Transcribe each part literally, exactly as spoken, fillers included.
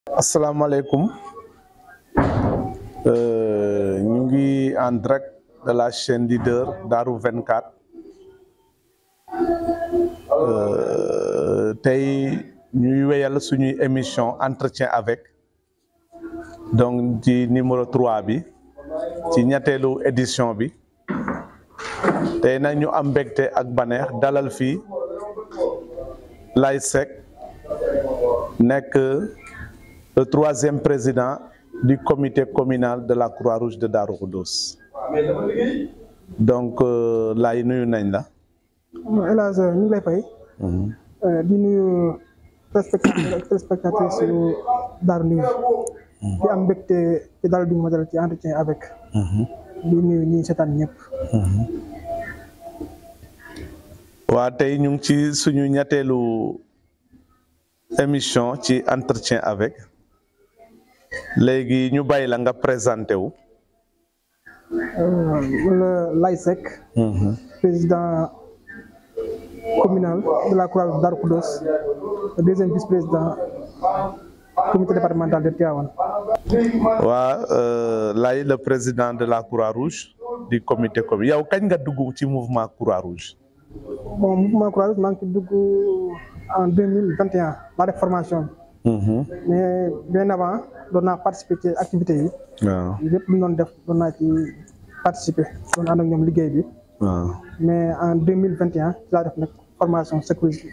Asalaamaaleykum ñu ngi en direct de la chaîne leader Darou vingt-quatre tey ñuy wéyal suñuy émission entretien avec donc ci numéro trois bi ci ñetteelu édition bi tey nag ñu am mbégte ak baneex dalal fii Laye Seck nekk le troisième président du comité communal de la Croix-Rouge de Darou Khoudoss donc Laye nuyu nañ la. El Hadj ñu ngi lay fay. di nuyu téléspectateurs ak téléspectatrices yu Darou News. di am mbégte ci dalal bi ñu ma dalal ci entretien avec. di nuyu ñi seetaan ñëpp. waa tey ñu ngi ci suñu ñetteelu émission ci entretien avec. léegi ñu bàyyi la nga présenté wu. le Laye Seck. président communal de la Croix-Rouge de Darou Khoudoss, le deuxième vice-président comité départemental de Tivaouane. waa Laye le président de la Croix-Rouge du comité communal yow kañ nga dugg ci mouvement Croix-Rouge. bon mouvement Croix-Rouge maa ngi ci dugg en deux mille vingt et un laa def formation bi. mais bien avant doon naa participer ci activités yi. waaw lépp lu ñu doon def doon naa ci participer doon ànd ak ñoom liggéey bi. waaw mais en deux mille vingt et un ci laa def nag formation sécurité.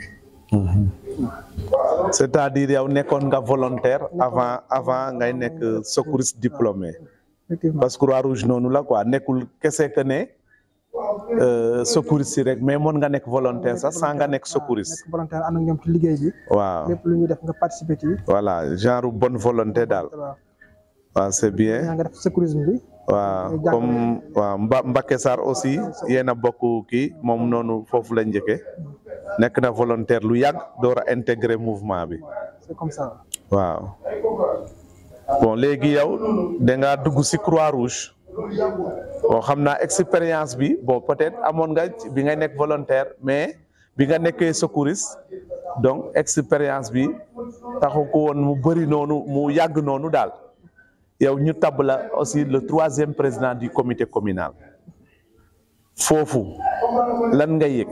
c'est-à-dire yow nekkoon nga volontaire avant avant ngay nekk secouriste diplômé. effectivement parce que Croix-Rouge noonu la quoi nekkul kese que ne secouriste yi rek mais mën nga nekk volontaire sax sans nga nekk secouriste. nekk volontaire ànd ak ñoom ci liggéey bi. waaw lépp lu ñuy def nga participer ci. voilà genre bonne volonté daal. waaw waaw c'est bien. yaa nga def sécurisme bi. waaw comme waaw Mba Mbacké Sarr aussi yéen a bokk kii moom noonu foofu la njëkkee nekk na volontaire lu yàgg door a intégrer mouvement bi. c'est comme ça. waaw bon léegi yow da ngaa dugg ci Croix-Rouge bon xam naa expérience bi bon peut-être amoon nga bi nga nekk volontaire mais bi nga nekkee secouriste donc expérience bi taxu ko woon mu bëri noonu mu yàgg noonu daal. yow ñu tabb la aussi le troisième président du comité communal foofu lan nga yëg.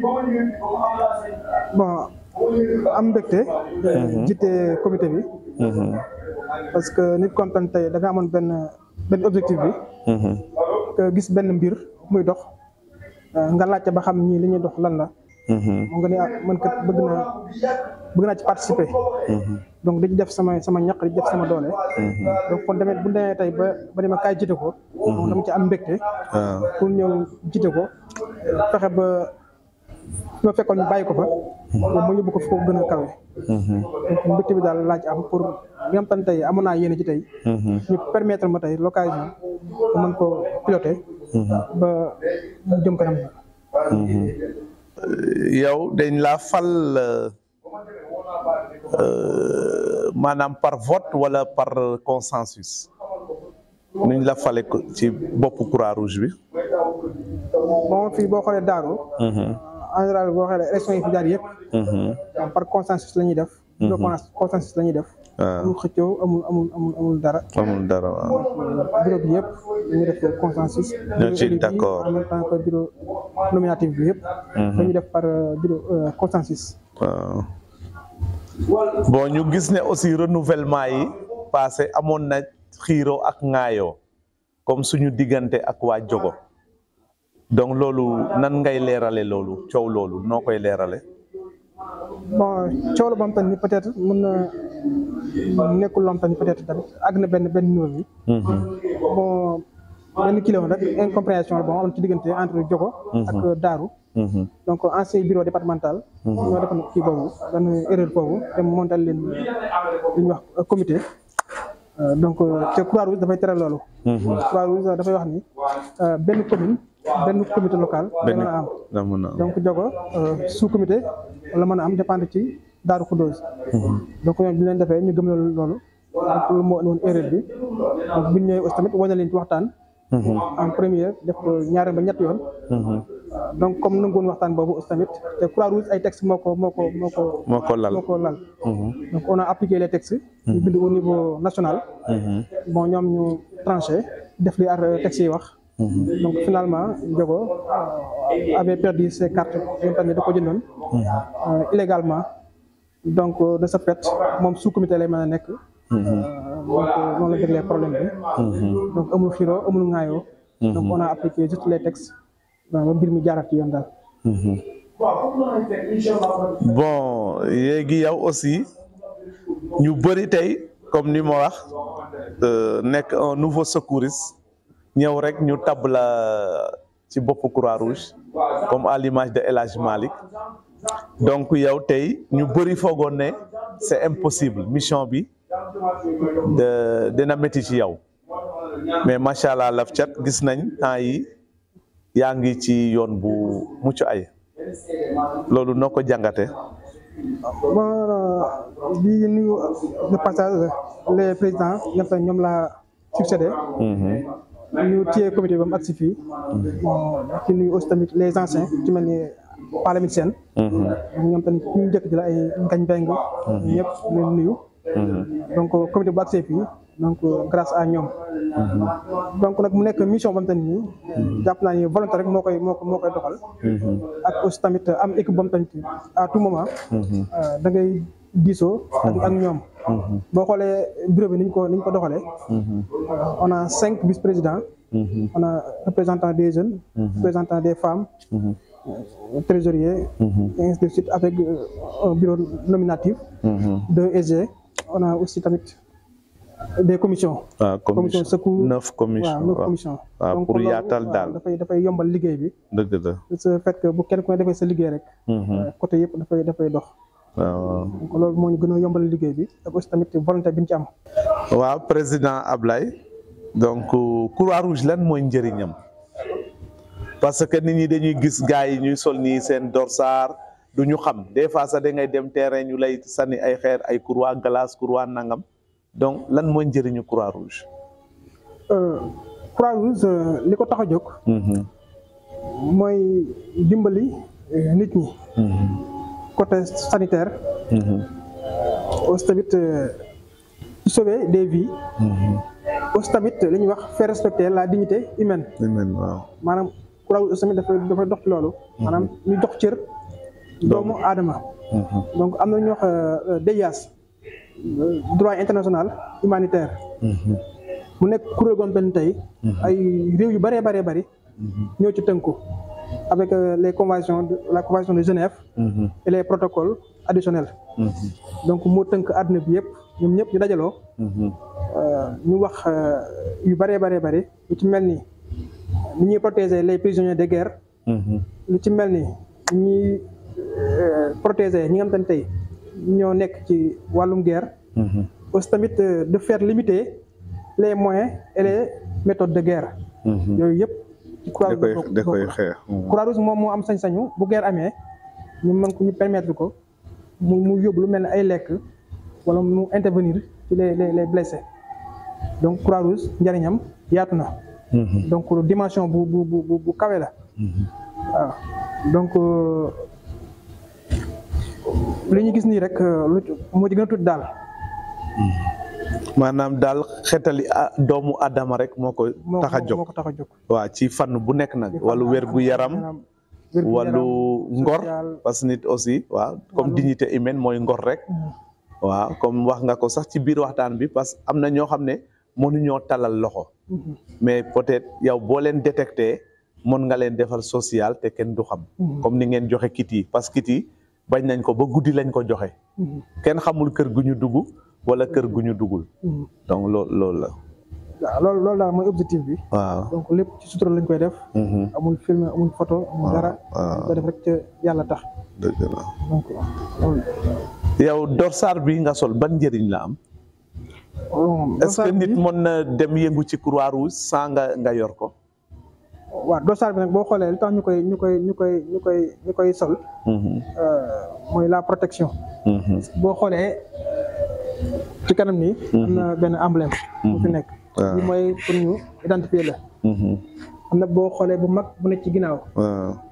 bon am mbégte. jiite comité bi. parce que nit kon tey da nga amoon benn benn objectif bi. que gis benn mbir muy dox nga laajte ba xam ñii li ñuy dox lan la. moo nga ne ah man kat bëgg naa bëgg naa ci participer. donc dañu def sama sama ñaq di def sama doole. donc kon demee bu demee tey ba ba dama kaay jiite ko. donc dama ci am mbégte. pour ñëw jiite ko fexe ba fi ma fekkoon ñu bàyyi ko fa. moom ma yóbbu ko foofu gën a kawe. donc mbégte bi daal laaj am pour li nga xam te ne tey amoon naa yéene ci tey. ñu permettre ma tey l'occasion ma mën ko piloter. ba mu jëm kanam. yow dañ laa fal maanaam par vote wala par consensus nuñ la fale ci boppu Croix-Rouge bi. bon fii boo xoolee Darou. en général boo xoolee élection yi fi jaar yëpp. par consensus la ñuy def. bureau consensus la ñuy def. amul xëccoo amul amul amul amul dara. amul dara waaw. bureau bi yëpp dañuy def consensus. ñoo ci d'accord en même temps que bureau nominatif bi yëpp. dañuy def par bureau consensus. waaw bon ñu gis ne aussi renouvellement yi passé amoon na xiiroo ak ŋaayoo comme suñu diggante ak waa Jogo donc loolu nan ngay leerale loolu coow loolu noo koy leerale. bon coow la ba mu toll nii peut-être mën na nekkul loo xam ne peut-être tamit àgg na benn benn niveau bi. bon benn kilo rek incompréhension la bon am ci diggante entre Jogo ak Darou. donc ancien bureau départemental. ñoo defoon kii boobu benn erreur boobu te montal leen li ñuy wax comité. donc te Croix-Rouge dafay tere loolu. Croix-Rouge dafay wax ni benn commune benn comité local. benn mën a am da mën a am donc Jogo sous comité la mën a am dépendre ci Darou Khoudoss. donc ñoom bi leen defee ñu gëm loolu loolu. donc loolu moo woon erreur bi donc bu ñu ñëwee aussi tamit wane leen ci waxtaan. en première def ko ñaareel ba ñett yoon. donc comme nangoon waxtaan boobu aussi tamit te Croix-Rouge ay textes moo ko moo ko moo ko moo ko lal moo ko lal donc on a appliqué les textes ñu bind au niveau national bon ñoom ñu tranché def li ar textes yi wax donc finalement Diogo avait perdu ses cartes yoo xam ne da ko jëndoon illégalement donc de ce fait moom sous comité lay mën a nekk donc noonu la réglé problème bi donc amul xiroo amul ŋaayoo donc on a appliqué juste les textes ba mbir mi jaarat ci yoon daal bon léegi yow aussi ñu bëri tey comme ni ma wax nekk un nouveau secouriste ñëw rek ñu tab la ci bopp Croix-Rouge comme à l'image de El Hadj Malick donc yow tey ñu bëri foogoon ne c'est impossible mission bi de dina métti ci yow mais macha allah laf cat gis nañ temps yi yaa ngi ci yoon bu mucc ay loolu noo ko jàngate bon di nuyu de passage les présidents ñoom tamit ñoom laa succédé ñu téye comité ba mu agsi fii bon ci nuyu aussi tamit les anciens ci mel ni Palamine Sène ñoom tamit ñu njëkk di la ay ngañ beng ñëpp leen nuyu donc comité bu agsi fii donc grâce à ñoom donc nag mu nekk mission bam tamit nii jàpp naa ni volonté rek moo koy moo moo koy doxal ak aussi tamit am équipe bam tamit à tout moment da ngay diisoo ak ñoom boo xoolee bureau bi niñ ko niñ ko doxalee on a cinq vice-présidents on a représentant des jeunes représentant des femmes trésorier et ainsi de suite avec un bureau nominatif de S G on a aussi tamit des commissions. ah commission secours neuf commissions waaw neuf commissions. waaw pour yaatal daal dafay dafay yombal liggéey bi. dëgg la ce fait que bu kenn ku ne defee sa liggéey rek. côté yëpp dafay dafay dox. waaw donc loolu moo ñu gën a yombal liggéey bi ak aussi tamit volonté bi ñu ci am. waaw président Ablaye donc Croix-Rouge lan mooy njëriñam parce que nit ñi dañuy gis gars yi ñuy sol nii seen dorsar du ñu xam des fois sax da ngay dem terrain ñu lay sànni ay xeer ay croix glace croix nangam. donc lan mooy njëriñu Croix-Rouge. Croix-Rouge li ko tax a jóg. mooy dimbali nit ñi. côté sanitaire. aussi tamit sauver des vies. aussi tamit li ñuy wax faire respecter la dignité humaine. humaine waaw. maanaam Croix-Rouge aussi tamit dafay dafay dox ci loolu. maanaam ñu dox cër doomu aadama. donc am na ñu wax D I A S. droit international humanitaire mu nekk kuréel goon benn tey ay réew yu bëree bëree bëri ñoo ci tënku avec les conventions de la convention de Genève et les protocoles additionnels donc moo tënk àdduna bi yëpp ñoom ñëpp ñu dajaloo ñu wax yu bëree bëree bëri lu ci mel ni ni ñuy protéger les prisonniers de guerre lu ci mel ni ñuy protéger ñi nga xam ne tey ñoo nekk ci wàllum guerre aussi tamit de faire limiter les moyens et les méthodes de guerre yooyu yëpp ci Croix-Rouge da koy xeex Croix-Rouge moom moo am sañ-sañu bu guerre amee ñu mën ko ñu permettre ko mu mu yóbbu lu mel ne ay lekk wala mu intervenir ci les les les blessés donc Croix-Rouge njëriñam yaatu na donc dimension bu bu bu bu kawe la waaw donc li ñu gis nii rek lu moo ci gën a tuuti daal. maanaam daal xetali doomu Adama rek moo ko tax a jóg moo ko tax a jóg. waaw ci fànn bu nekk nag. wàllu wér gu yaram wàllu ngor parce que nit aussi waaw comme dignité humaine mooy ngor rek. waaw comme wax nga ko sax ci biir waxtaan bi parce que am na ñoo xam ne mënuñoo talal loxo. mais peut-être yow boo leen détecté mën nga leen defal social te kenn du xam. comme ni ngeen joxe kit yi parce que kit yi bañ nañ ko ba guddi lañ ko joxe. kenn xamul kër gu ñu dugg wala kër gu ñu duggul. donc loolu loolu la. waaw loolu loolu daal mooy objectif bi. waaw donc lépp ci sutura lañ koy def. amul film amul photo amul dara. waaw koy def rek ca yàlla tax. dëgg la donc loolu. yow dorsar bi nga sol ban njëriñ la am. est-ce que nit mën na dem yëngu ci Croix-Rouge sans nga nga yor ko. waaw dossard bi nag boo xoolee li tax ñu koy ñu koy ñu koy ñu koy ñu koy sol. mooy la protection. boo xoolee ci kanam nii. am na benn emblème. bu fi nekk. bi mooy pour ñu identifier la. am na boo xoolee bu mag bu nekk ci ginnaaw.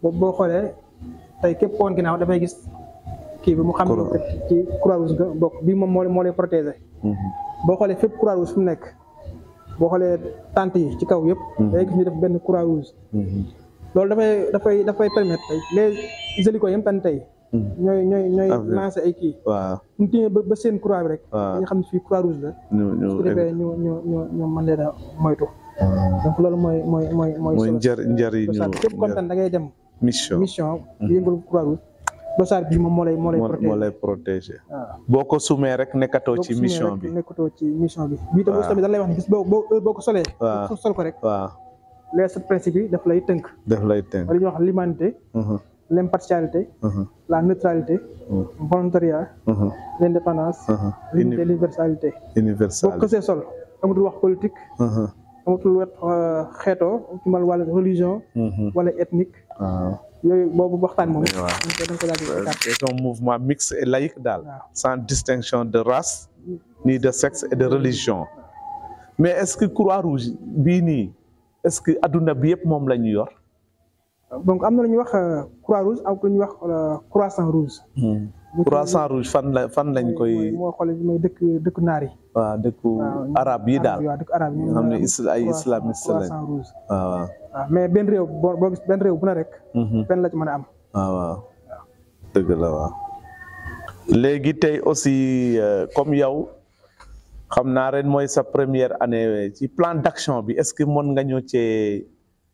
boobu boo xoolee tey képp koon ginnaaw dafay gis kii bi mu xam ne ci croix rouge nga bokk bii moom moo moo lay protéger. boo xoolee fépp croix rouge fu mu nekk boo xoolee tente yi ci kaw yëpp. day gis ñu def benn croix rouge. loolu dafay dafay dafay permettre tey les hélicos yëpp tamit tey. ñooy ñooy ñooy lancé ay kii. waaw bu ñu téye ba ba seen croix bi rek. waaw nga xam ne fii croix rouge la. ñu ñu su ko defee ñu ñu ñu ñu mën leen a moytu. donc loolu mooy mooy mooy mooy. mooy njëriñ njëriñu képp kontaan da ngay dem. mission mission yëngal croix rouge. dossard bi moom moo lay moo lay protéger moo lay protéger. waaw boo ko sumee rek nekkatoo ci mission bi nekkatoo ci mission bi. bii tamit tamit dañ lay wax ni bis boo boo heure boo ko solee. waaw sol ko rek. waaw les sept principes yi daf lay tënk. daf lay tënk li ñuy wax l'humanité. l'impartialité. la neutralité. volontariat. l'indépendance. l'unité l'universalité. universalité boo ko see sol amatul wax politique. amatul wax xeetoo ci mal wala religion. wala ethnique. waaw yooyu boobu waxtaan moom. waaw ko daal di c'est un mouvement mixte et laïque daal. sans distinction de race ni de sexe et de religion. mais est-ce que Croix-Rouge bii nii est-ce que adduna bi yëpp moom la ñu yor. donc am na lu ñuy wax Croix-Rouge ak lu ñuy wax Croissant Rouge. Croissant Rouge fan la fan lañ koy. moo xoolee mooy dëkk dëkk naar yi. waaw dëkku arab yi daal. waaw dëkk arab yi nga xam ne ay islamiste lañ. Croissant Rouge. waaw waaw. mais benn réew boo boo gis benn réew bu ne rek. benn la ci mën a am. waaw waaw dëgg la waaw. léegi tey aussi comme yow xam naa ren mooy sa première année ci plan d'action bi est-ce que mën nga ñëw cee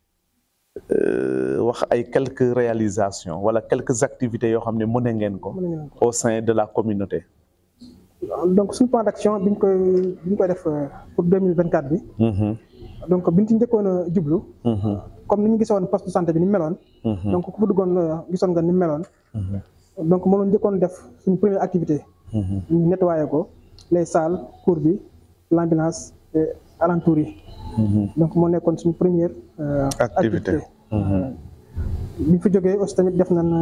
wax ay quelques réalisations wala quelques activités yoo xam ne mën ngeen ko. au sein de la communauté. donc suñu plan d'action biñ koy biñ koy def pour deux mille vingt-quatre bi. donc biñ ci njëkkoon a jublu. comme ni ñu gisoon poste de santé bi ni mu meloon. donc ku fa duggoon gisoon nga ni mu meloon. donc moo doon njëkkoon def suñu première activité. ñu nettoyé ko les salles cour bi l'ambulance et alentours yi. donc moo nekkoon suñu première. activité bi ñu fa jógee aussi tamit def nañ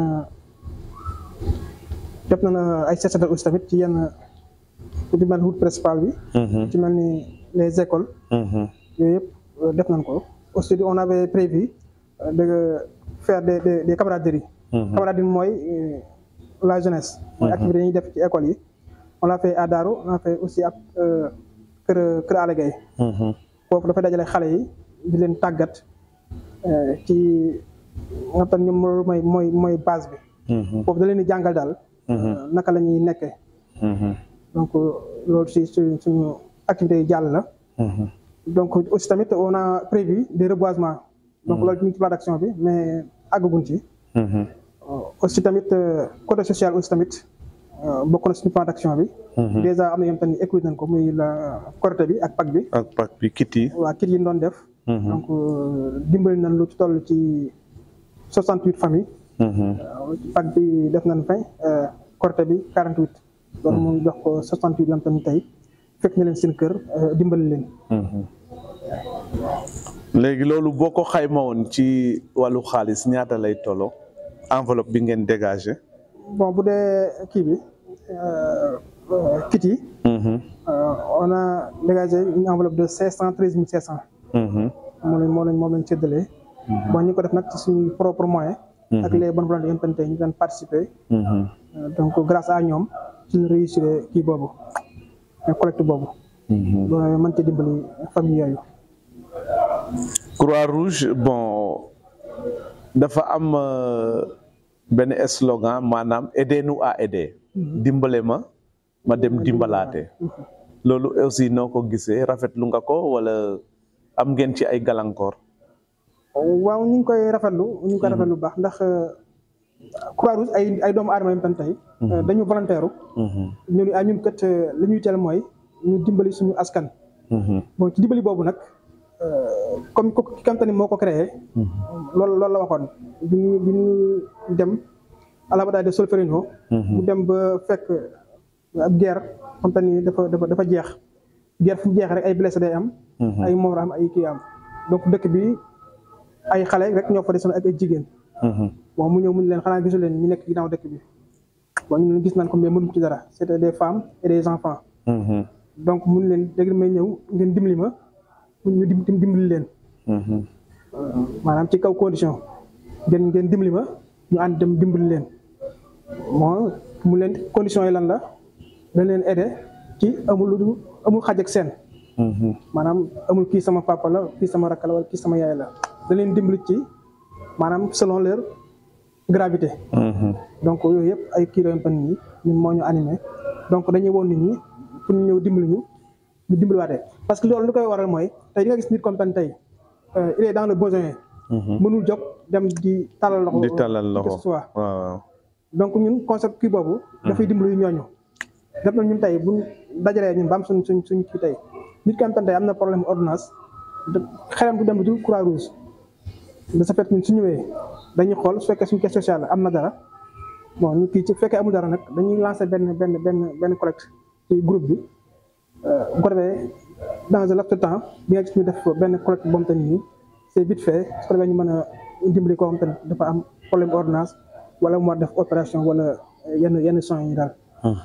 def nañ ay seetal aussi tamit ci yenn ku ci mel route principale bi. ci mel ni les écoles. yooyu yëpp def nañ ko. aussi on avait prévu de faire des des des camaraderies. camaraderie mooy la jeunesse. mooy activité yi ñuy def ci école yi. on l'a fait à Darou on l'a fait aussi ak kër kër Alla Gaye. foofu dafay dajale xale yi di leen tàggat ci nga xam ne moom mooy mooy mooy base bi. foofu da leen di jàngal daal. naka la ñuy nekkee. donc loolu si suñu activité yi jàll la. donc aussi tamit on a prévu des reboisements. donc loolu ci plan d'action bi mais àggaguñ ci. aussi tamit côté social aussi tamit bokk na suñu plan d'action bi. déjà am na yom tamit écouté nañ ko muy la Korité bi ak Pâques bi. ak Pâques bi kit yi. waaw kit yi ñu doon def. donc dimbali nañ lu ci toll ci soixante-huit familles. Pâques bi def nañ vingt Korité bi quarante-huit. loolu mu jox ko soixante-huit yom tamit tey fekk na leen seen kër dimbali leen. léegi loolu boo ko xayma woon ci wàllu xaalis ñaata lay tolloo enveloppe bi ngeen dégagé. bon bu dee kii bi kit yi. on a dégagé une enveloppe de cinq cent treize mille cinq cents. moom lañ moom lañ moom lañ séddalee. bon ñu ko def nag ci suñu propre moyen. ak les bonnes volontés yi tey ñu daan participer. donc grâce à ñoom suñu réussir kii boobu collecte boobu. loolu mën ci dimbali famille yooyu. Croix-Rouge bon dafa am benn slogan maanaam aidez-nous à aider. dimbale ma ma dem dimbalaate. loolu aussi noo ko gisee rafetlu nga ko wala am ngeen ci ay gàllankoor. waaw ñu ngi koy rafetlu ñu ngi koy rafetlu bu baax ndax Croix-Rouge ay ay doomu aadama yi tam tey. dañu volontaire. ñu ne ah ñun kat li ñuy teel mooy ñu dimbali suñu askan. bon ci dimbali boobu nag. comme ko ki kamtani moo ko créé. loolu loolu la waxoon bi ñu bi ñu dem à la bataille de Solferino. mu dem ba fekk ab guerre xam te ni dafa dafa dafa jeex. guerre fu mu jeex rek ay blessé day am. ay mort am ay kii am. donc dëkk bi ay xale rek ñoo fa desoon ak ay jigéen. bon mu ñëw mu ne leen xanaa gisu leen ñu nekk ginnaaw dëkk bi. bon ñu leen gis naan ko mais mënuñ ci dara c'était des femmes et des enfants. donc mu ne leen dégg may ñëw ngeen dimbali ma. ñu dim dimbali leen. maanaam ci kaw condition ngeen ngeen dimbali ma ñu ànd dem dimbali leen bon mu leen conditions yi lan la dañ leen aider ci amul lu amul xaj ak seen maanaam amul kii sama papa la kii sama rakk la wala kii sama yaay la dañ leen dimbali ci maanaam selon leur gravité donc yooyu yëpp ay kii la yoo nii ñun moo ñu animé donc dañuy woon nit ñi pour ñu ñëw dimbali ñu ñu dimbaliwaatee parce que loolu lu koy waral mooy tey di nga gis nit comme tey il est dans le besoin mënul jóg dem di talal loxo di talal loxo que ce soit waaw donc ñun concept kii boobu dafay dimbali ñooñu def na ñun tey buñ dajalee ñun ba am suñ suñ suñ kii tey nit ki am tey am na problème ordonnance xelam du dem du croix rouge de ce fait ñun su ñëwee dañuy xool su fekkee suñu caisse sociale am na dara bon ñu kii ci fekkee amul dara nag dañuy lancer benn benn benn benn collecte ci groupe bi bu ko defee dans un laps de temps bi nga gis ñu def benn collecte boobu tamit nii c'est vite fait su ko defee ñu mën a dimbali koo xam tamit dafa am problème ordonnance wala mu war def opération wala yenn yenn soins yi daal.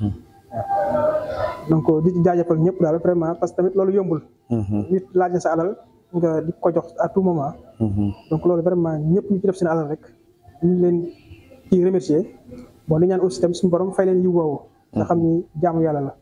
donc di ci jaajëfal ñëpp daal vraiment parce que tamit loolu yombul. nit laaj na sa alal nga di ko jox à tout moment. donc loolu vraiment ñëpp ñu ci def seen alal rek ñu leen ci remercier bon li ñaan aussi tamit suñu borom fay leen yiw woowu. nga xam ni jaamu yàlla la.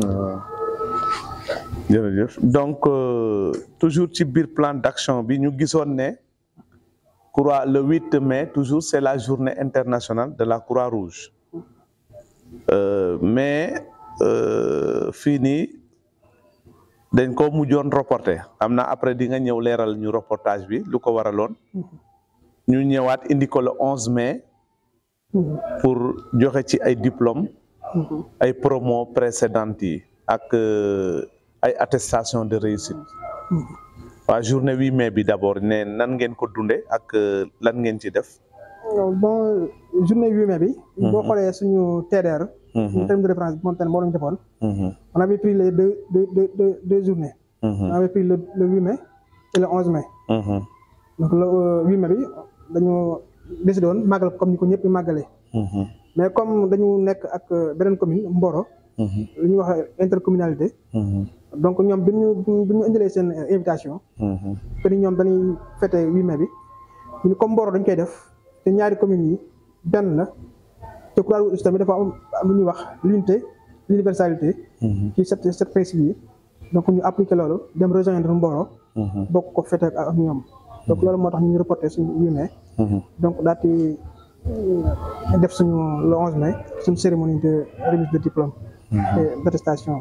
jërëjëf donc euh, toujours ci biir plan d'action bi ñu gisoon ne croix le huit mai toujours c'est la journée internationale de la Croix-Rouge euh, mais euh, fii nii dañ ko mujjoon reporté am na après di nga ñëw leeral ñu reportage bi lu ko waraloon ñu ñëwaat indi ko le onze mai pour joxe ci ay diplômes ay promo précédentes yi ak ay attestation de réussite waaw journée huit mai bi d'abord ne nan ngeen ko dunde ak lan ngeen ci def bon journée huit mai bi boo xoolee suñu T D R suñu terme de référence bi moom tamit moo lañu defoon on avait pris les deux deux deux deux deux journées on avait pris le le huit mai et le onze mai donc le huit mai bi dañoo décidé woon màggal comme ni ko ñëpp màggalee mais comme dañu nekk ak beneen commune Mboro lu ñuy wax intercommunalité donc ñoom bi ñu bi ñu indilee seen invitation que ni ñoom dañuy fêté huit mai bi ñu ni comme Mboro dañ koy def te ñaari communes yi benn la te Croix-Rouge tamit dafa am lu ñuy wax l'unité l'universalité ci cette cette principe yi donc ñu appliqué loolu dem rejoindre Mboro bokk ko fêté ak ñoom donc loolu moo tax ñu reporté suñu huit mai donc daal di def suñu le onze mai suñu cérémonie de remise de diplôme et d'attestation.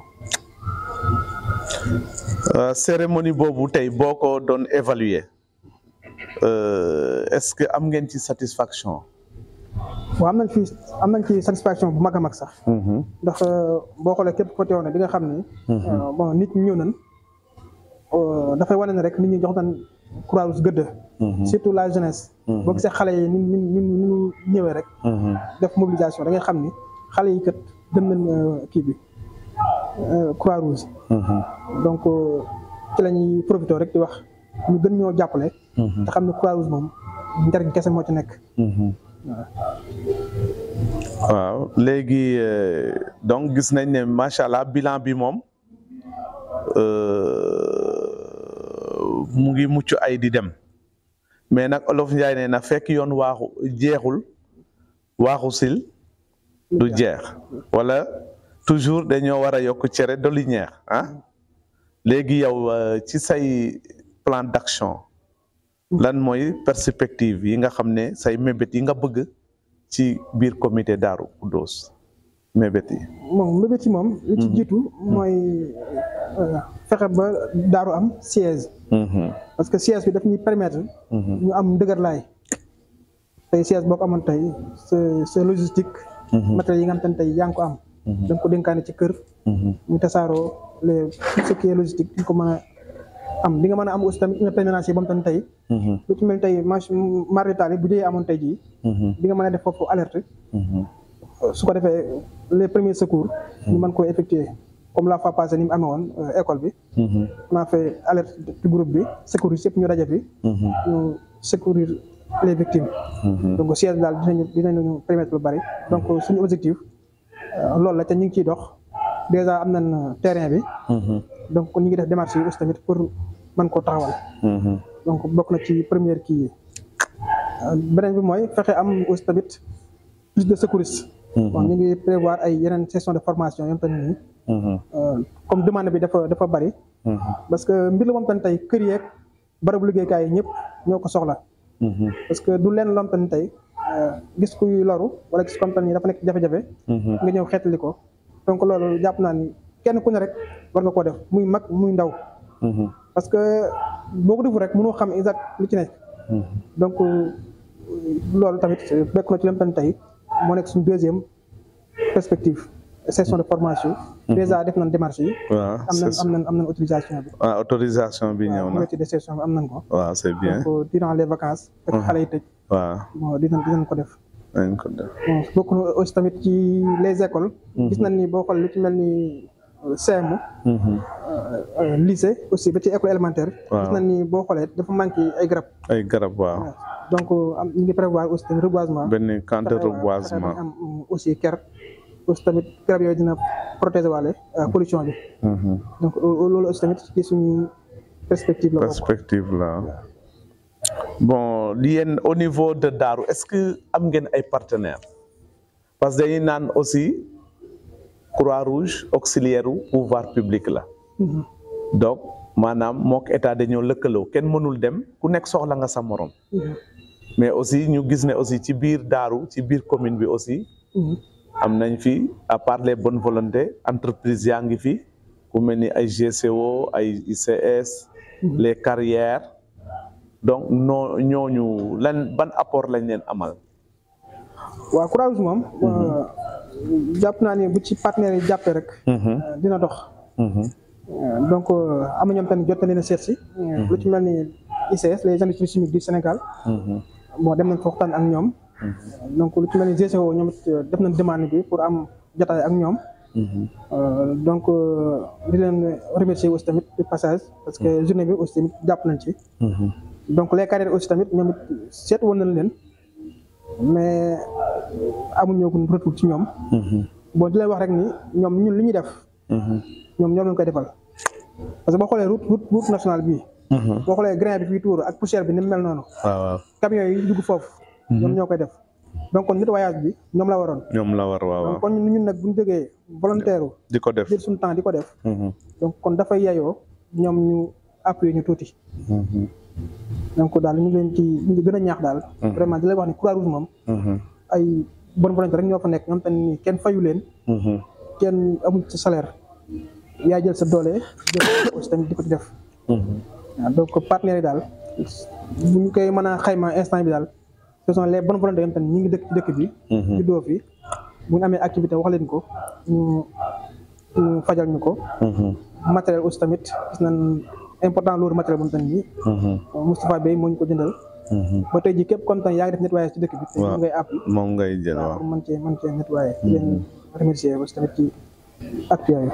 cérémonie boobu tey boo ko doon évaluer est-ce que am ngeen ci satisfaction. waaw am nañ fi am nañ ci satisfaction bu mag a mag sax. ndax boo xoolee képp ko teewoon di nga xam ni. bon nit ñi ñëw nañ dafay wane ne rek nit ñi jox nañ Croix-Rouge gëdd. surtout la jeunesse. boo gisee xale yi ni ni ni ñu ñëwee rek. def mobilisation da ngay xam ni xale yi kat gën nañ kii bi Croix-Rouge. donc ci la ñuy profité rek di wax ñu gën ñoo jàppale. te xam ne Croix-Rouge moom njariñ kese moo ci nekk. waaw léegi donc gis nañ ne macha allah bilan bi moom mu ngi mucc ay di dem mais nag Olof Njaay nee na fekk yoon waaxu jeexul waaxu sil du jeex wala toujours dañoo war a yokk cere doli ñeex ah léegi yow ci say plan d'action lan mooy perspective yi nga xam ne say mébét yi nga bëgg ci biir comité Darou Khoudoss mébét yi moom mébét yi moom li ci jiitu mooy fexe ba Darou am siège parce que siège bi daf ñuy permettre ñu am ndëgër laay tey siège boo ko amoon tey sa sa logistique matériels yi nga xam ne tey yaa ngi ko am da nga ko dénkaane ci kër ñu tasaaroo les tout ce qui est logistique ñu ko mën a am di nga mën a am aussi tamit une permanence yi ba mu tamit tey lu ci mel tey marital yi bu jëyee amoon tey jii di nga mën a def foofu alerte su ko defee les premiers secours ñu mën koo effectuer comme la fois passée ni mu amee woon école bi on a fait alerte ci groupe bi secours yëpp ñu daje fi ñu secourir les victimes donc siège daal dinañu dinañu permettre lu bari donc suñu objectif loolu la te ñu ngi ciy dox déjà am nañ terrain bi donc ñu ngi def démarche yi aussi tamit pour mën koo taxawal donc bokk na ci première kii yi beneen bi mooy fexe am aussi tamit plus de secouristes. bon ñu ngi prévoir ay yeneen session de formation yom tamit nii. comme demande bi dafa dafa bari. parce que mbir la moom tamit tey kër yeeg barabu liggéeykaay yi ñëpp ñoo ko soxla. parce que du leen lom tamit tey gis kuy loru wala gis comme tamit dafa nekk jafe-jafe. nga ñëw xeetali ko donc loolu jàpp naa ni kenn ku ne rek war nga koo def muy mag muy ndaw. parce que boo ko defu rek mënoo xam exact li ci nekk. donc loolu tamit bekk na ci leen tamit tey moo nekk suñu deuxième perspective session de formation. déjà def nañ démarche yi. waaw am nañ am nañ am nañ autorisation bi. ah autorisation bi ñëw na. waaw de session bi am nañ ko. waaw c'est bien donc durant les vacances. fekk xale yi tëj. waaw bon dinañ dinañ ko def. dinañ ko def. bon bokk na aussi tamit ci les écoles. gis nañ ni boo xool lu ci mel ni C M. lycée aussi ba ci école élémentaire. gis nañ ni boo xoolee dafa manqué ay garab. ay garab waaw. donc am ñu ngi prévoir aussi tamit reboisement. benn camp de reboisement. am aussi ker. aussi tamit garab yooyu dina protéger waale pollution bi. donc loolu aussi tamit ci suñu perspective la. perspective la bon yéen au niveau de Darou est-ce que am ngeen ay partenaires parce que dañuy naan aussi Croix-Rouge auxiliaire u pouvoir public la. donc maanaam mook état dañoo lëkkaloo kenn mënul dem ku nekk soxla nga sa morom. mais aussi ñu gis ne aussi ci biir Darou ci biir commune bi aussi. am nañ fi à part les bonnes volontés entreprise yaa ngi fi ku mel ni ay G C O ay I C S. les carrières donc noo ñooñu lan ban apport lañ leen amal. waaw Croix-Rouge moom. jàpp naa ni bu ci partenaires yi jàppee rek. dina dox. donc am na ñoom tamit jot na leen a seet si. lu ci mel ni I C S les industries chimiques du Sénégal. bon dem nañ fa waxtaan ak ñoom. donc lu ci mel ni G C O ñoom def nañ demande bi pour am jotaay ak ñoom. donc di leen remercier aussi tamit du passage parce que journée bi aussi tamit jàpp nañ ci. donc les carrières aussi tamit ñoom it seet woon nañ leen mais amuñu ko retour ci ñoom. bon di leen wax rek ni ñoom ñun li ñuy def. ñoom ñoom lañ koy defal parce que boo xoolee route route route nationale bii. boo xoolee grain bi fii tuur ak poussière bi ni mu mel noonu. waaw waaw camions yi dugg foofu. ñoom ñoo koy def donc kon nettoyage bi ñoom la waroon. ñoom la war waaw waaw kon ñun nag bu ñu jógee volontaire. di ko def jël suñu temps di ko def. donc kon dafay yeyoo ñoom ñu appuyer ñu tuuti. donc daal ñu ngi leen ci ñu ngi gën a ñaax daal. vraiment di lay wax ni Croix-Rouge moom. ay bonne volonté rek ñoo fa nekk ñoom tamit nii kenn fayu leen. kenn amul ci salaire. yaa jël sa doole jël aussi tamit di ko ci def. waaw donc partenaires yi daal bu ñu koy mën a xayma instant bi daal ce sont les bonnes volontés yoo xam ne ñu ngi dëkk ci dëkk bi. juddoo fi bu ñu amee activité wax leen ko ñu ñu fajal ñu ko. matériel aussi tamit gis nañ important loolu matériel bu mu toll nii. Moustapha Bey moo ñu ko jëndal. ba tey jii képp comme tey yaa ngi def nettoyage ci dëkk bi. te moom ngay appui moom ngay jël waaw pour mën cee mën cee nettoyer. di leen remercier aussi tamit ci actes yooyu.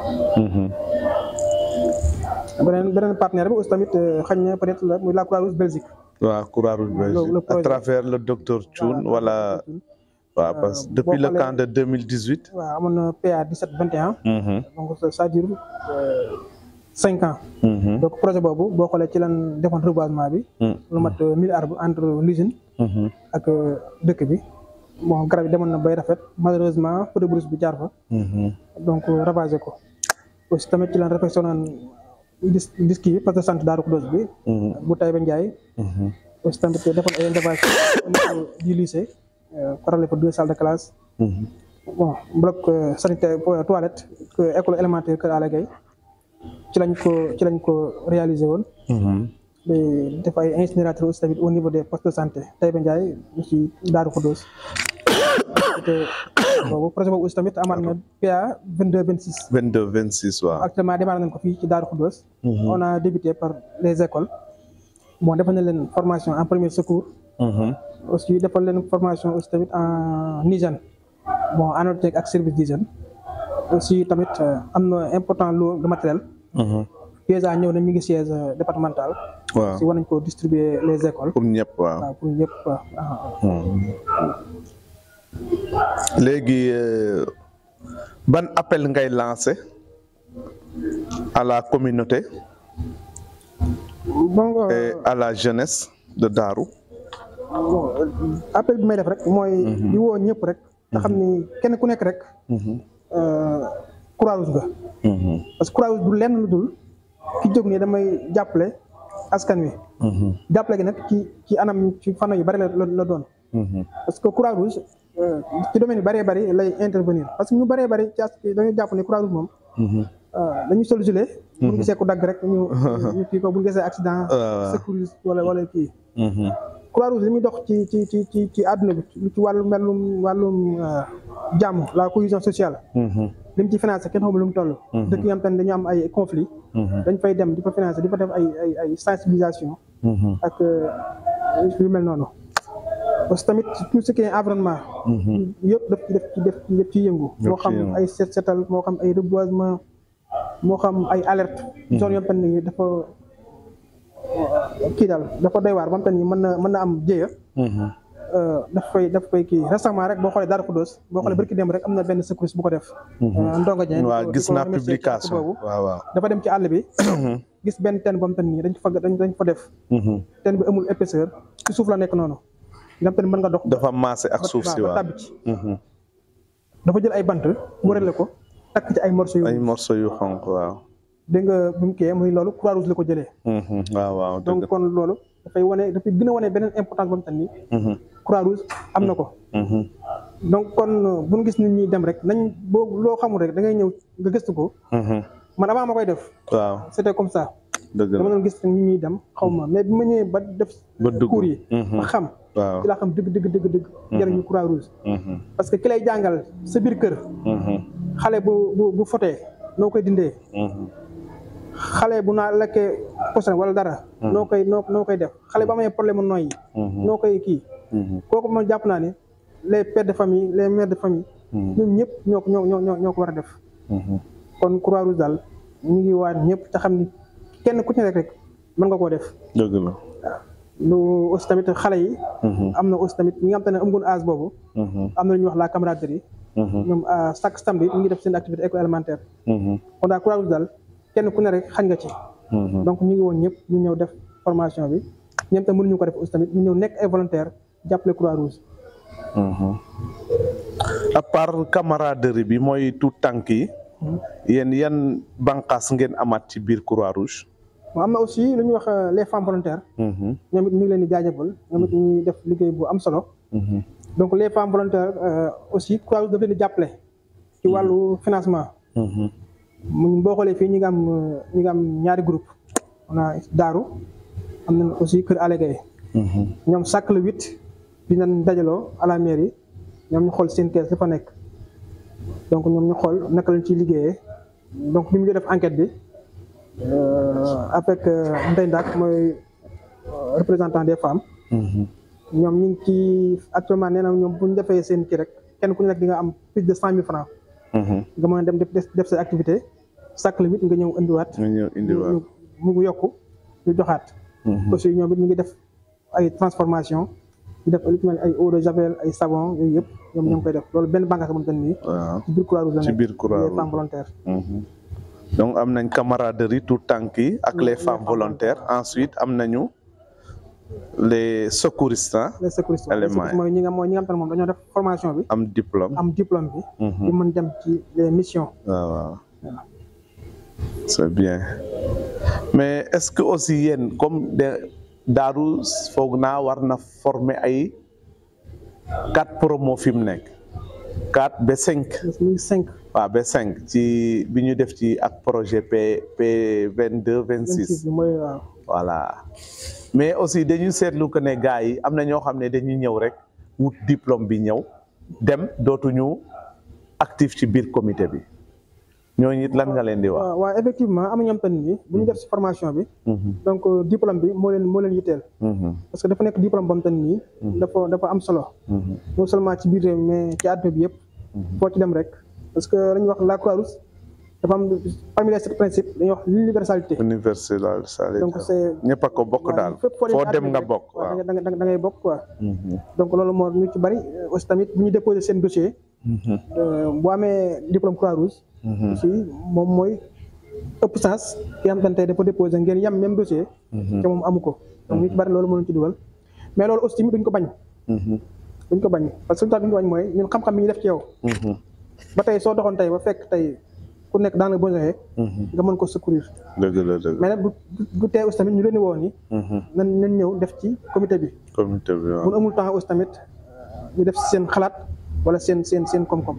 beneen beneen partenaire bi aussi tamit xañ na peut-être la muy la Croix-Rouge Belgique. waaw Croix-Rouge Belgique à travers le docteur Thioune wala. waaw parce que depuis le camp de deux mille dix-huit. waaw amoon na P A dix-sept vingt et un. donc ça dure cinq ans. donc projet boobu boo xoolee ci lan defoon reboisement bi. lu mat mille arbres entre l'usine ak dëkk bi. bon garab yi demoon na bay rafet malheureusement feu de brousse bi jaar fa. donc ravagé ko. aussi tamit ci lan réflexion dis disque yi parce que centre Darou Khoudoss bi. bu Taïba Ndiaye. aussi tamit defoon ay intervention au niveau du lycée. parallèle pour deux salles de classe. bon bloc sanitaire toilette école élémentaire Kër Alla Gaye ci lañ ko ci lañ ko réalisé woon. def ay incinérateur aussi tamit au niveau des postes de santé Taïba Ndiaye ci Darou Khoudoss. boobu projet boobu aussi tamit amaat na P A vingt-deux vingt-six. vingt-deux vingt-six waaw. actuellement démarré nañ ko fii ci Darou Khoudoss. on a débuté par les écoles. bon defal na leen formation en premier secours. aussi defal leen formation aussi tamit en hygiène. bon ANOTEC ak service d'hygiène. aussi tamit am na important lot de matériel. déjà ñëw na mi ngi siège départemental. waaw si war nañ ko distribuer les écoles. pour ñëpp waaw waaw pour ñëpp waaw. léegi ban appel ngay lancer à la communauté. bon et à la jeunesse de Darou. appel bi may def rek mooy di woo ñëpp rek nga xam ni kenn ku nekk rek Croix-Rouge nga parce que Croix-Rouge du lenn lu dul ki jóg nii damay jàppale askan wi jàppale gi nag ci ci anam ci fànn yu bari la la doon parce que Croix-Rouge ci domaine yu bëree bëri lay intervenir parce que ñu bëree bëri ci as dañuy jàpp ne Croix-Rouge moom dañuy sol gilet bu ñu gisee ku dagg rek ñu ñu kii ko bu ñu gisee accident secours wala wala kii Croix-Rouge li muy dox ci ci ci ci ci àdduna bi lu ci wàllu wàllum wàllum jàmm la cohésion sociale li mu ci financé kenn xamul lu mu toll dëkk yi am tamit dañu am ay conflit dañ fay dem di fa financé di fa def ay ay ay sensibilisation ak yu mel noonu parce que tamit tout ce qui est environnement yëpp daf ci def ci def ci def ci yëngu moo xam ay set setal moo xam ay reboisement moo xam ay alerte zone yoo xam ne dafa kii daal dafa doy waar ba mu ni mën na mën na am jéeya daf koy daf koy kii récemment rek boo xoolee Darou Khoudoss boo xoolee barki dem rek am na benn secours bu ko def Ndongo Dieng waaw gis naa publication boobu waaw waaw dafa dem ci àll bi gis benn teen ba mu tan nii dañ fa dañ dañ fa def teen bi amul épaisseur ci suuf la nekk noonu nga xam ne mën nga dox dafa maase ak suuf si waaw tàbbi ci dafa jël ay bant wërale ko takk ci ay morceaux yu ay morceaux yu xonq waaw dégg nga bi mu kii muy loolu Croix-Rouge la ko jëlee waaw waaw donc kon loolu dafay wane dafay gën a wane beneen importance ba mu tan nii Croix-Rouge am na ko donc kon bu ñu gis nit ñi dem rek nañ boo loo xamul rek da ngay ñëw nga gëstu ko man avant ma koy def waaw c'était comme ça dëgg la dama doon gis nit ñi dem xaw ma mais bi ma ñëwee ba def cours yi ba xam waaw ci laa xam dëgg dëgg dëgg dëgg njëriñu Croix-Rouge parce que ki lay jàngal sa biir kër xale bu bu bu fotee noo koy dindee xale bu naa lekkee poson wala dara noo koy noo noo koy def xale bu amee problème mu nooy yi noo koy kii kooku man jàpp naa ne les pères de famille les mères de famille ñun ñëpp ñoo ko ñoo ñoo ñoo ko war a def kon Croix-Rouge daal ñu ngi waat ñëpp te xam ni kenn ku ci nekk rek mën nga koo def dëgg la lu aussi tamit xale yi am na aussi tamit ñi nga xam te ne amugoon âge boobu am na lu ñuy wax la camaraderie ñoom chaque samedi ñu ngi def seen activité éco-élémentaire kon daal Croix-Rouge daal kenn ku ne rek xañ nga ci donc ñu ngi woon ñëpp ñu ñëw def formation bi ñoom tamit mënuñu ko def aussi tamit ñu ñëw nekk ay volontaire jàppale Croix-Rouge à part camaraderie bi mooy tout tànk yi yéen yan bànqaas ngeen amaat ci biir Croix-Rouge moo am na aussi lu ñuy wax les femmes volontaires ñoom it ñu ngi leen di jaajëfal ñoom it ñuy def liggéey bu am solo donc les femmes volontaires aussi Croix-Rouge daf leen di jàppale ci wàllu financement mu boo xoolee fii ñi nga am ñi nga am ñaari groupe on a Daaru am nañ aussi Kër Allégay ñoom chaque le huit dinañ dajaloo à la mairie ñoom ñu xool seen kees dafa nekk donc ñoom ñu xool naka lañ ciy liggéeyee donc bi mu ngi def enquête bi avec Ndeye Ndak mooy représentant des femmes ñoom ñu ngi ci actuellement nee na ñoom bu ñu defee seen kii rek kenn ku nekk di nga am plus de cent mille francs nga mën a dem def def sa activité chaque le huit nga ñëw indiwaat nga ñëw indiwaat mu ngi yokku ñu joxaat aussi ñoom it ñu ngi def ay transformation ñu def lu mel ay eau de javel ay savon yooyu yëpp ñoom ñoo ngi koy def loolu benn bànqaas xamante ne nii ci biir Croix-Rouge la nekk ci biir Croix-Rouge les femmes volontaires donc am nañ camaraderie tout tànk yi ak les femmes volontaires ensuite am nañu les secouristes les secouristes mooy ñi nga mooy ñi nga xam ne moom dañoo def formation bi am diplôme am diplôme bi di mën dem ci les missions waaw waaw c'est bien mais est-ce que aussi yéen comme de Daaru foog naa war na former ay quatre promo fi mu nekk quatre ba cinq cinq waaw ba cinq ci bi ñu def ci ak projet P P vingt deux vingt six mooy waaw voilà mais aussi dañu seetlu que ne gars yi am na ñoo xam ne dañuy ñëw rek wut diplôme bi ñëw dem dootuñu actif ci biir comité bi ñooñu it lan nga leen di wax. waaw waaw effectivement am na ñoom tamit ni bu ñu def si formation bi. donc diplôme bi moo leen moo leen yitteel. parce que dafa nekk diplôme boobu tamit nii. dafa dafa am solo. non seulement ci biir réew mais ci àdduna bi yëpp. foo ci dem rek parce que dañuy wax la Croix-Rouge dafa am parmi les sept principes dañuy wax l'universalité. universalité donc c'est ñëpp a ko bokk daal foo dem nga bokk. waaw da nga da ngay bokk quoi. donc loolu moo ñu ci bari aussi tamit bu ñu déposé seen dossier. boo amee diplôme Croix-Rouge. aussi moom mooy ëpp chance ki nga xamante ne tey dafa déposé ngeen yam même dossier. te moom amu ko donc ñu ci bari loolu mënuñ ci dugal. mais loolu aussi tamit duñ ko bañ. duñ ko bañ parce que lu tax duñ ko bañ mooy ñun xam-xam bi ñu def ci yow. ba tey soo doxoon tey ba fekk tey ku nekk dans le besoin. nga mën ko secourir. dëgg la dëgg mais nag du du tee aussi tamit ñu leen di woo ni. nañ nañ ñëw def ci comité bi. comité bi waaw bu amul temps aussi tamit ñu def seen xalaat wala seen seen seen koom-koom.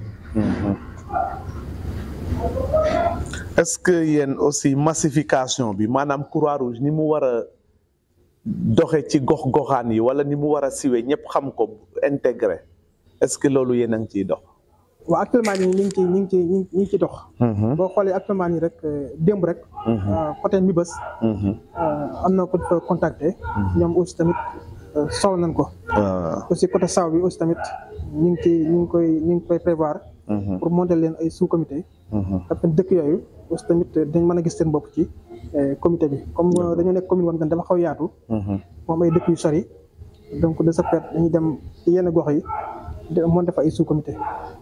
est-ce que yéen aussi massification bi maanaam Croix-Rouge ni mu war a doxe ci gox-goxaan yi wala ni mu war a siwee ñëpp xam ko intégré est-ce que loolu yéen a ngi ciy dox. waaw actuellement nii ñu ngi ci ñu ngi ci ñu ngi ci dox. boo xoolee actuellement nii rek démb rek. côté Mibas. am na ko fa contacté. ñoom aussi tamit soxla nañ ko. aussi côté Saw bi aussi tamit ñu ngi ci ñu ngi koy ñu ngi koy prévoir. pour monter leen ay sous-comité. parce que dëkk yooyu aussi tamit dañ mën a gis seen bopp ci comité bi comme dañoo nekk commune woon dafa xaw yaatu. moom ay dëkk yu sori donc de ce fait dañuy dem ci yenn gox yi monter fa ay sous-comité.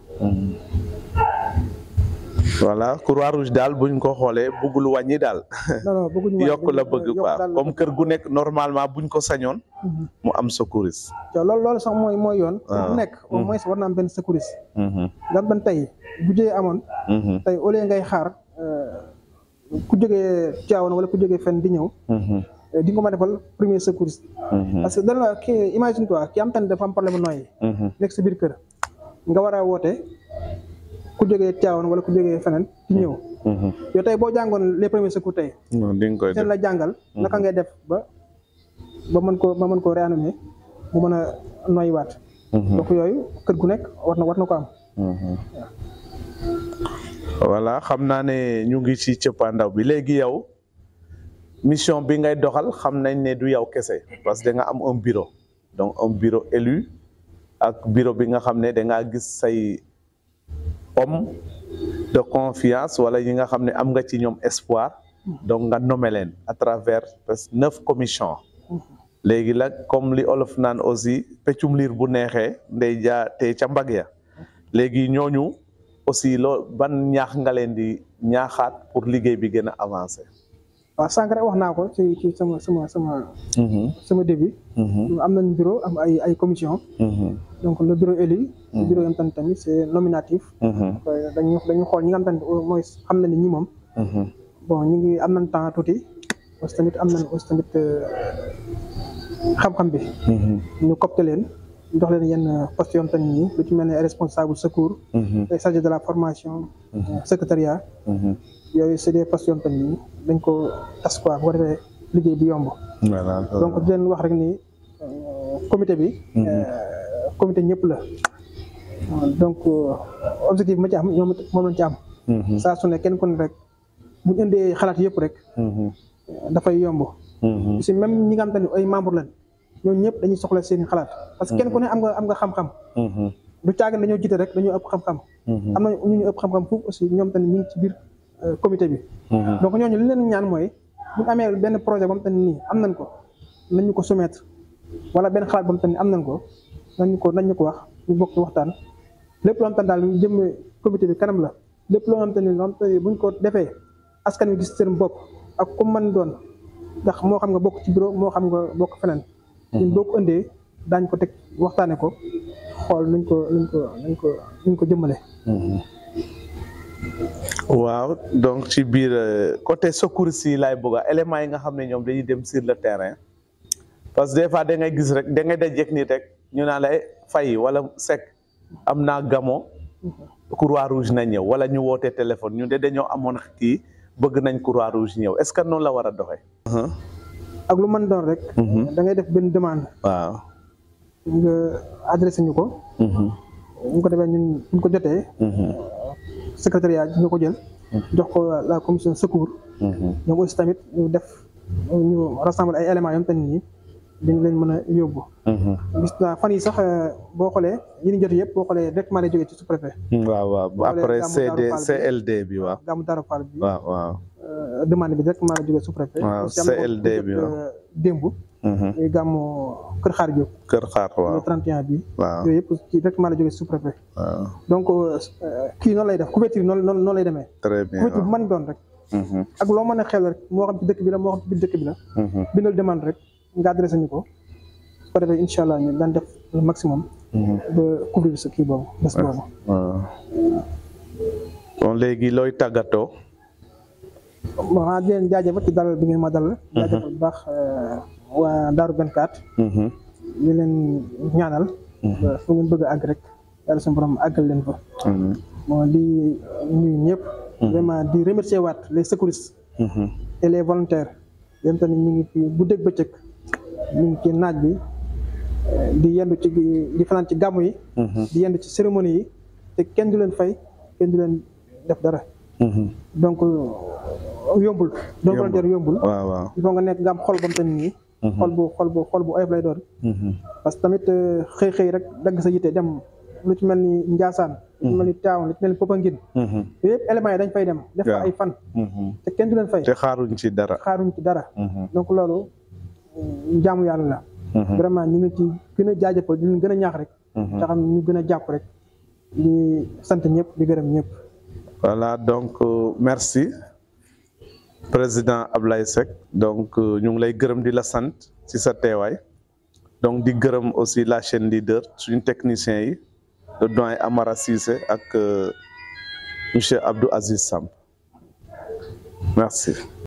voilà Croix-Rouge daal buñ ko xoolee bëggul wàññi daal. non non bëgguñu yokk la bëgg quoi comme kër gu nekk normalement buñ ko sañoon. mu am secouriste. loolu loolu sax mooy mooy yoon. bu nekk au moins war na am benn secouriste. nga ban tey bu jëyee amoon. tey au lieu ngay xaar ku jógee Tivaouane wala ku jógee fenn di ñëw. di nga ko mën a defal premier secouriste. parce que dana la kii imagine toi ki am tamit dafa am problème nooyi. nekk si biir kër. nga war a woote ku jógee Tivaouane wala ku jógee feneen ci ñëw. yow tey boo jàngoon les premiers secours tey. di nga koy def seen la jàngal. naka ngay def ba ba mën koo ba mën koo réanimer mu mën a noyyiwaat. donc yooyu kër gu nekk war na war na ko am. voilà xam naa ne ñu ngi ci cëppaandaw bi léegi yow mission bi ngay doxal xam nañ ne du yow kese parce que da nga am un bureau donc un bureau élu. ak bureau bi nga xam ne da ngaa gis say homme de confiance wala yi nga xam ne am nga ci ñoom espoir donc nga nommé leen à travers parce que neuf commissions léegi la comme li olof naan aussi peccum liir bu neexee ndey jaa te ca mbag ya léegi ñooñu aussi loo ban ñaax nga leen di ñaaxaat pour liggéey bi gën a avancer. waaw sànq rek wax naa ko ci ci sama sama sama. sama début. am nañ bureau am ay ay commission. donc le bureau élu. le bureau yam tamit tamit c'est nominatif. dañuy dañuy xool ñi nga xam tamit mooy xam na ni ñi moom. bon ñu ngi am nañ temps tuuti aussi tamit am nañ aussi tamit xam-xam bi. ñu copte leen jox leen yenn postes yoon tamit ñi lu ci mel ne responsable secours. et chargé de la formation. secrétariat. yooyu c'est des postes yoon tamit ñi dañ ko tas quoi bu ko defee liggéey bi yomb. donc di leen wax rek ni comité bi. comité ñëpp la. donc objectif bi ma ci am ñoom moom lañ ci am. saa su ne kenn ku ne rek bu ñu indee xalaat yëpp rek. dafay yomb. si même ñi nga xam te ne ay membres lañ ñooñu ñëpp dañuy soxla seen xalaat. parce que kenn ku ne am nga am nga xam-xam. du caagan dañoo jiite rek dañoo ëpp xam-xam. am na ñu ñu ëpp xam-xam foofu aussi ñoom tamit ñu ngi ci biir comité bi. donc ñooñu li leen ñaan mooy bu ñu amee benn projet boo xam te ne nii am nañ ko nañ ñu ko soumettre wala benn xalaat boo xam te ne am nañ ko nañ ñu ko nañ ñu ko wax ñu bokk ci waxtaan lépp loo xam te ne daal jëm comité bi kanam la lépp loo xam te ne loo xam te ne buñ ko defee askan wi gis seen bopp ak ku mën doon ndax moo xam nga bokk ci bureau moo xam nga bokk feneen. ñun boo ko indee daañ ko teg waxtaane ko xool nuñ ko nuñ ko nuñ ko nuñ ko jëmmale. waaw donc ci biir côté secours yi laay bëgg a éléments yi nga xam ne ñoom dañuy dem sur le terrain parce que des fois da ngay gis rek da ngay dajek nii rek ñu naan la fay wala sec am naa gamo Croix-Rouge na ñëw wala ñu woote téléphone ñu de dañoo amoon kii bëgg nañ Croix-Rouge ñëw est-ce que noonu la war a doxee. ak lu mën doon rek. da ngay def benn demande. waaw. nga adressé ñu ko. ñu ko defee ñun ñu ko jotee. secrétariat ñu ko jël. jox ko la commission secours. ñoom aussi tamit ñu def ñu rassemble ay éléments yoo xam te ne nii dañu leen mën a yóbbu. gis naa fan yi sax boo xoolee yi ñu jot yëpp boo xoolee directement lay jógee ci sous-préfet. waaw waaw après C D C L D bi waaw. Gamou Darou Fall bi waaw waaw. demande bi directement lay jógee sous-préfet. waaw C L D bi waaw démb. muy gàmmu Kër Xaar Diop. Kër Xaar waaw le trente et un bi. waaw yooyu yëpp ci directement la jógee sous-préfet. waaw donc kii noonu lay def couverture noonu noonu noonu lay demee. très bien couverture bu mën doon rek. ak loo mën a xel rek moo xam ci dëkk bi la moo xam ci biir dëkk bi la. bindal demande rek nga adressé ñu ko ko defee incha allah ñu daan def le maximum. ba couvrir sa kii boobu bés boobu. waaw bon léegi looy tàggatoo. bon ah di leen jaajëfal ci dalal bi ngeen ma dalal. jaajëfal bu baax waa Daaru vingt-quatre. di leen ñaanal. fu ngeen bëgg a àgg rek yàlla suñu borom àggal leen fa. bon di nuyu ñëpp. vraiment di remercier waat les secouristes. et les volontaires. yéen tamit ñu ngi fi bu dégg bëccëg ñu ngi ci naaj bi di yendu ci di fanaan ci gàmmu yi. di yendu ci cérémonie yi te kenn du leen fay kenn du leen def dara. donc yombul. donc volontaire yombul. waaw waaw il faut nga nekk nga am xol bam tamit nii. xol bu xol bu xol bu oyof lay doon. parce que tamit xëy xëy rek dagg sa yite dem lu ci mel ni Ndiassane. lu ci mel ni Tivaouane lu ci mel ni Popenguine. yooyu yëpp éléments yi dañ fay dem. def fa ay fan. te kenn du leen fay. te xaaruñ ci dara. xaaruñ ci dara. donc loolu jaamu yàlla la. vraiment ñu ngi ci gën a jaajëfal di leen gën a ñaax rek. te xam ñu gën a jàpp rek di sant ñëpp di gërëm ñëpp. voilà donc euh, merci président Ablaye Seck donc ñu ngi lay gërëm di la sant ci sa teewaay donc di gërëm aussi la chaîne leader suñu technicien yi le doyen Amara Cissé ak euh, monsieur Abdou Aziz Samb merci.